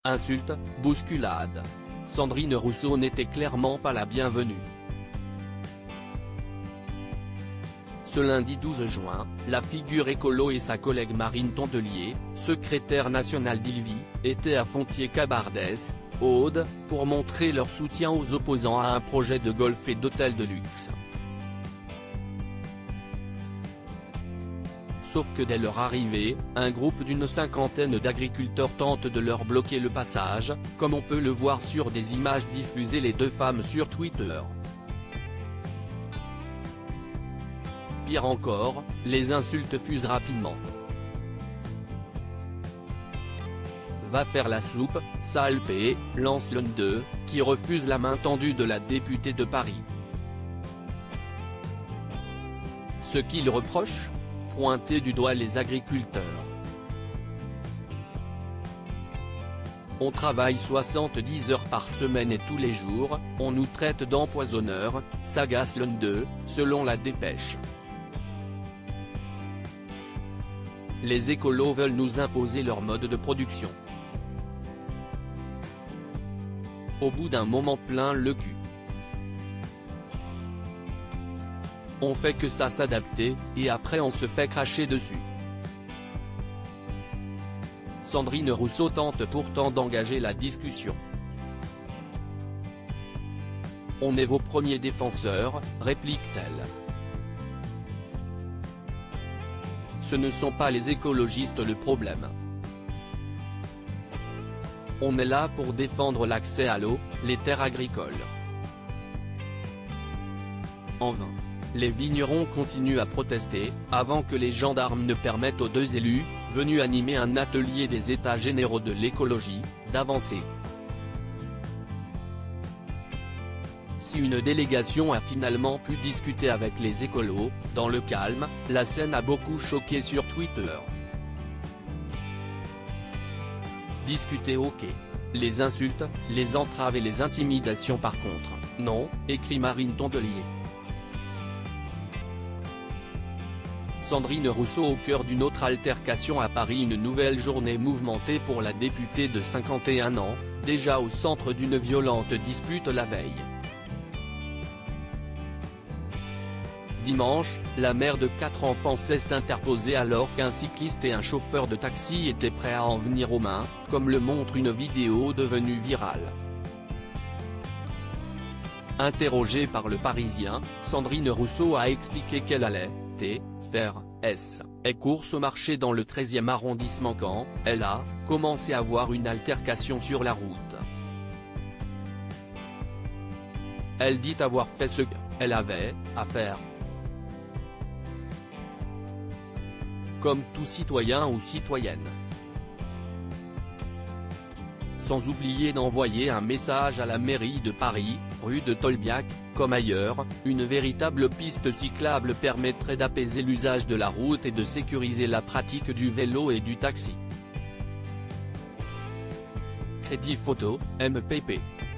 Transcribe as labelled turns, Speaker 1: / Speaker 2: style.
Speaker 1: Insultes, bousculades. Sandrine Rousseau n'était clairement pas la bienvenue. Ce lundi 12 juin, la figure écolo et sa collègue Marine Tondelier, secrétaire nationale d'Ilvi, étaient à Fontier-Cabardès, Aude, pour montrer leur soutien aux opposants à un projet de golf et d'hôtel de luxe. Sauf que dès leur arrivée, un groupe d'une cinquantaine d'agriculteurs tente de leur bloquer le passage, comme on peut le voir sur des images diffusées les deux femmes sur Twitter. Pire encore, les insultes fusent rapidement. Va faire la soupe, sale P, lance l'un d'eux, qui refuse la main tendue de la députée de Paris. Ce qu'il reproche ? Pointer du doigt les agriculteurs. On travaille 70 heures par semaine et tous les jours, on nous traite d'empoisonneurs, s'agace l'un d'eux, selon la dépêche. Les écolos veulent nous imposer leur mode de production. Au bout d'un moment plein le cul. On fait que ça s'adapter, et après on se fait cracher dessus. Sandrine Rousseau tente pourtant d'engager la discussion. On est vos premiers défenseurs, réplique-t-elle. Ce ne sont pas les écologistes le problème. On est là pour défendre l'accès à l'eau, les terres agricoles. En vain. Les vignerons continuent à protester, avant que les gendarmes ne permettent aux deux élus, venus animer un atelier des états généraux de l'écologie, d'avancer. Si une délégation a finalement pu discuter avec les écolos, dans le calme, la scène a beaucoup choqué sur Twitter. Discuter ok. Les insultes, les entraves et les intimidations par contre, non, écrit Marine Tondelier. Sandrine Rousseau au cœur d'une autre altercation à Paris. Une nouvelle journée mouvementée pour la députée de 51 ans, déjà au centre d'une violente dispute la veille. Dimanche, la mère de 4 enfants s'est interposée alors qu'un cycliste et un chauffeur de taxi étaient prêts à en venir aux mains, comme le montre une vidéo devenue virale. Interrogée par Le Parisien, Sandrine Rousseau a expliqué qu'elle allait faire course au marché dans le 13e arrondissement quand elle a commencé à voir une altercation sur la route. Elle dit avoir fait ce qu'elle avait à faire. Comme tout citoyen ou citoyenne. Sans oublier d'envoyer un message à la mairie de Paris, rue de Tolbiac, comme ailleurs, une véritable piste cyclable permettrait d'apaiser l'usage de la route et de sécuriser la pratique du vélo et du taxi. Crédit photo, MPP.